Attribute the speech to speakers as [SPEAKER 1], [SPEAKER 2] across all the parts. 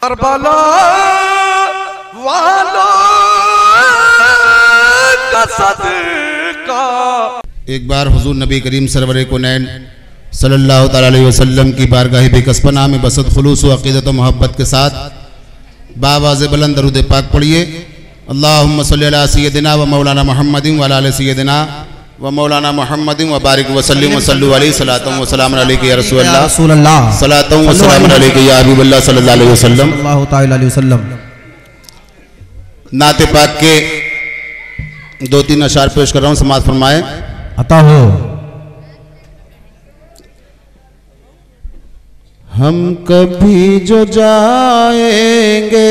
[SPEAKER 1] Karbala वालों का सदका।
[SPEAKER 2] एक बार हुजूर नबी करीम सरवरे कुनैन सल्लल्लाहु तआला अलैहि वसल्लम की बारगाह बेकस्पना में बसत खुलूस व अक़ीदत व मोहब्बत के साथ बावाज़ बुलंद दरूद पाक पढ़िए। अल्लाहुम्मा सल्लि अला सय्यदिना व मौलाना मुहम्मदिन व अला आलि सय्यदिना व मौलाना मुहम्मदिन व बारिक व सल्लिम व सल्लु अलैहि सलातन व सलाम अलैका या रसूलल्लाह सलातन व सलाम अलैका या हबीबल्लाह सल्लल्लाहु अलैहि वसल्लम। नाते पाक के 2-3 अशार पेश कर रहा हूँ, समाअत फरमाए।
[SPEAKER 3] अता हो।
[SPEAKER 2] हम कभी जो जाएंगे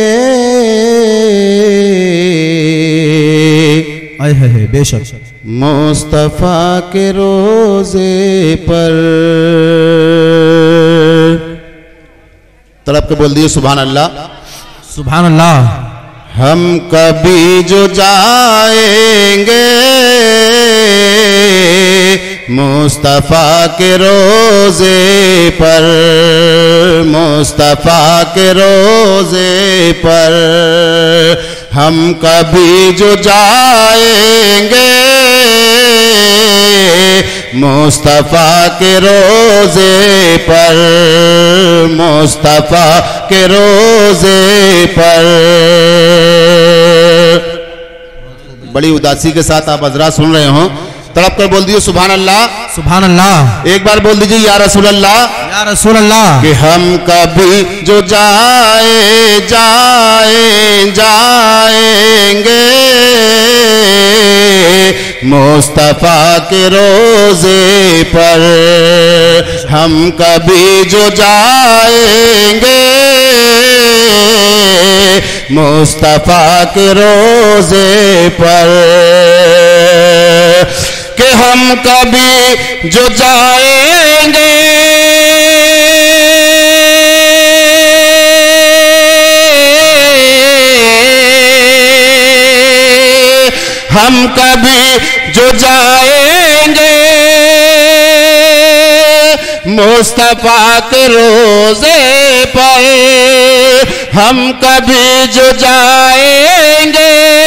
[SPEAKER 3] आए है बेशक
[SPEAKER 2] मुस्तफा के रोजे पर, तड़प के बोल दिए सुभान अल्लाह
[SPEAKER 3] सुभान अल्लाह।
[SPEAKER 2] हम कभी जो जाएंगे मुस्तफा के रोजे पर, मुस्तफा के रोजे पर हम कभी जो जाएंगे मुस्तफा के रोजे पर, मुस्तफा के रोजे पर। बड़ी उदासी के साथ आप हज़रात सुन रहे हो, तड़प कर बोल दिए सुभान अल्लाह
[SPEAKER 3] सुभान अल्लाह।
[SPEAKER 2] एक बार बोल दीजिए या रसूल अल्लाह
[SPEAKER 3] या रसूल अल्लाह।
[SPEAKER 2] कि हम कभी जो जाएंगे मुस्तफा के रोजे पर, हम कभी जो जाएंगे मुस्तफा के रोजे पर, कि हम कभी जो जाएंगे हम कभी जो जाएंगे मुस्तफा के रोजे पर, हम कभी जो जाएंगे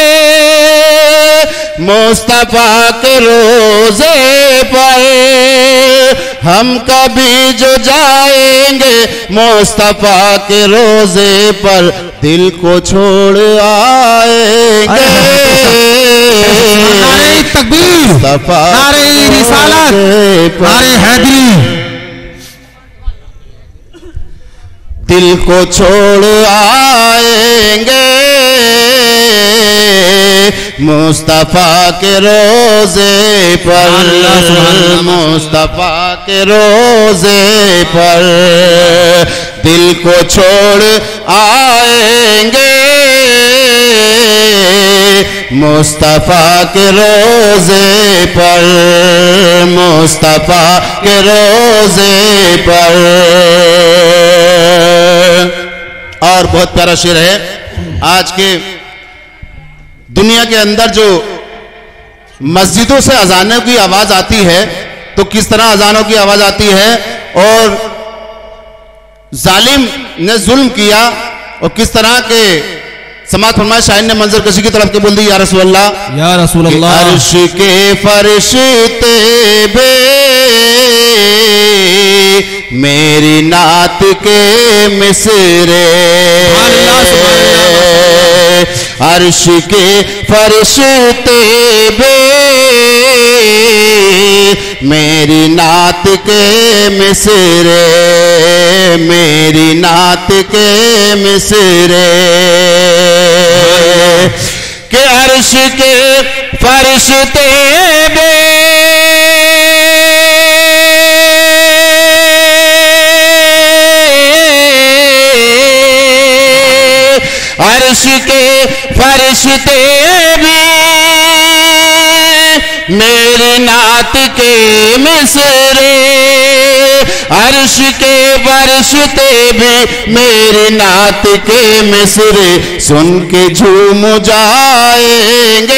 [SPEAKER 2] मुस्तफा के रोजे पर, हम कभी जो जाएंगे मुस्तफा के रोजे पर, दिल को छोड़ आएंगे
[SPEAKER 3] तकबीर, नारे रिसालत, नारे हैदरी।
[SPEAKER 2] दिल को छोड़ आएंगे मुस्तफा के रोजे पर, मुस्तफा के रोजे पर दिल को छोड़ आएंगे मुस्तफा के रोजे पर, मुस्तफा के रोजे पर। और बहुत प्यारा शेर है। आज के दुनिया के अंदर जो मस्जिदों से अजानों की आवाज आती है, तो किस तरह अजानों की आवाज आती है और जालिम ने जुल्म किया, और किस तरह के समाअत फरमाए शायर ने मंजर कशी की तरफ के बोल दी या रसूल अल्लाह
[SPEAKER 3] या रसूल अल्लाह।
[SPEAKER 2] अर्श के फरिश्ते बे मेरी नात के मिसरे, अर्श के फरिश्ते बे मेरी नात के मिसरे, मेरी नात के मिसरे, के अर्श के फरिश्ते बे अर्श के फरिश्ते भी मेरी नात के मिसरे, अर्श के फरिश्ते भी मेरी नात के मिसरे, सुन के झूम जाएंगे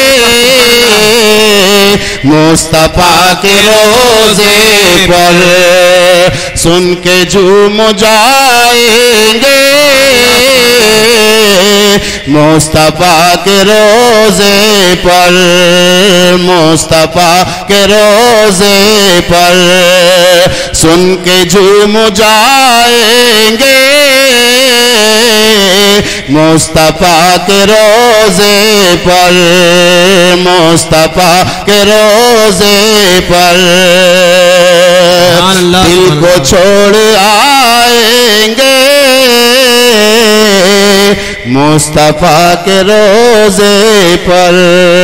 [SPEAKER 2] मुस्तफा के रोजे पर, सुन के झूम जाएंगे मुस्तफा के रोजे पर, मुस्तफा के रोजे पर सुन के झूम जाएंगे, मुस्तफा के रोजे पर, मुस्तफा के रोजे पर दिल को छोड़ आएंगे, मुस्तफा के रोजे पर।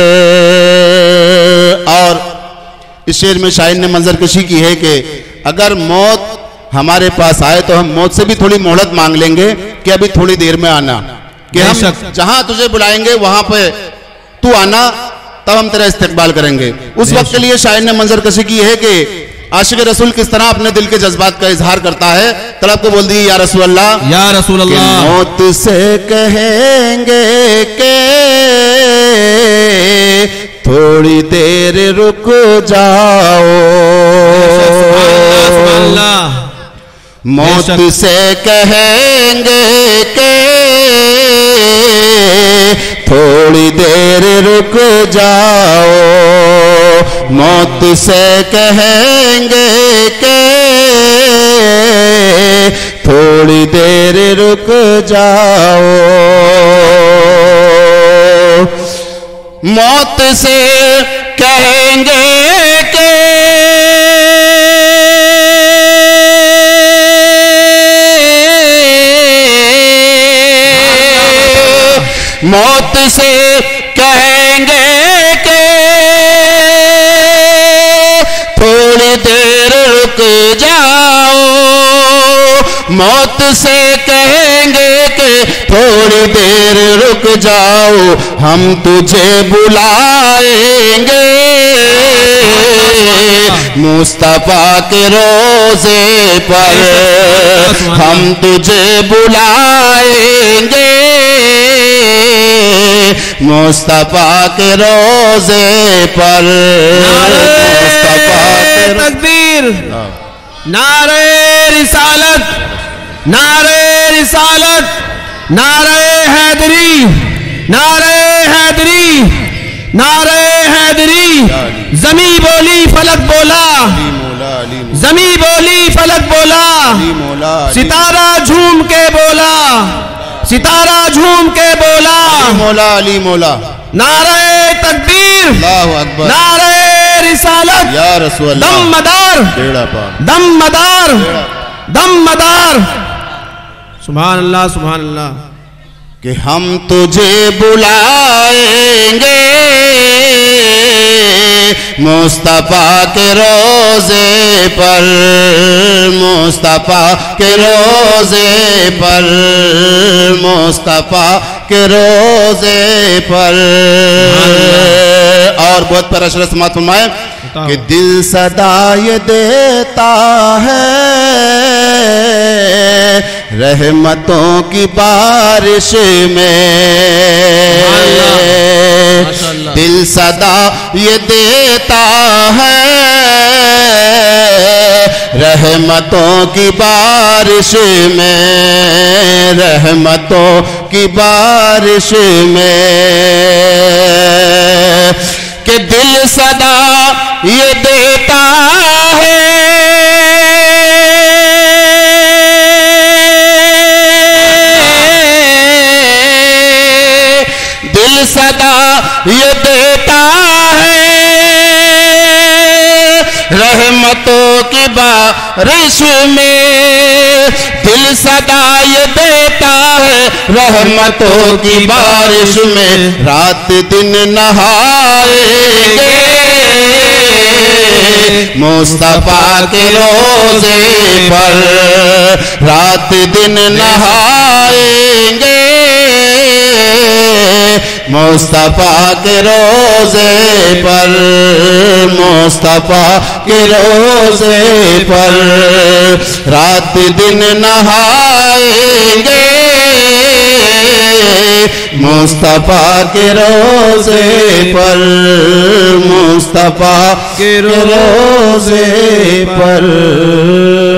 [SPEAKER 2] और इस शेर में शायर ने मंजरकशी की है कि अगर मौत हमारे पास आए तो हम मौत से भी थोड़ी मोहलत मांग लेंगे कि अभी थोड़ी देर में आना, कि हम जहां तुझे बुलाएंगे वहां पे तू आना, तब हम तेरा इस्तेकबाल करेंगे। उस वक्त के लिए शायर ने मंजरकशी की है कि आशिक रसूल किस तरह अपने दिल के जज्बात का इजहार करता है। तड़प को बोल दी या रसूल अल्लाह, या रसूल अल्लाह, मौत से कहेंगे के थोड़ी देर रुक जाओ, मौत से कहेंगे के थोड़ी देर रुक जाओ, मौत से कहेंगे के थोड़ी देर रुक जाओ, मौत से कहेंगे के मौत से कहेंगे के थोड़ी देर रुक जाओ, मौत से कहेंगे कि थोड़ी देर रुक जाओ, हम तुझे बुलाएंगे मुस्तफा के रोजे पर, हम तुझे बुलाएंगे मुस्तफा के रोजे पर। मुस्तफा के तकबीर, नारे रिसालत, नारे रिसालत, नारे हैदरी, नारे हैदरी, नारे हैदरी। जमी बोली फलक बोला, जमी बोली फलक बोला, सितारा झूम के बोला, सितारा झूम के बोला, मौला अली मौला। नारे तकबीर, अल्लाहु अकबर, नारे रिसालत, या रसूल अल्लाह, दम मदार, दम मदार, दम मदार। सुभान अल्लाह, सुभान अल्लाह। कि हम तुझे बुलाएंगे मुस्तफा के रोजे पर, मुस्तफा के रोजे पर, मुस्तफा के रोजे पर। और बहुत प्यारा शेर समाअत फरमाए कि दिल सदा ये देता है रहमतों की बारिश में, दिल सदा ये देता है रहमतों की बारिश में, रहमतों की बारिश में। कि दिल सदा ये देता है सदा ये देता है रहमतों की बारिश में, दिल सदा ये देता है रहमतों की बारिश में। रात दिन नहाएंगे मुस्तफा के रोजे पर, रात दिन नहाएंगे मुस्तफा के रोजे पर, मुस्तफा के रोजे पर रात दिन नहाएंगे मुस्तफा के रोजे पर, मुस्तफा के रोजे पर।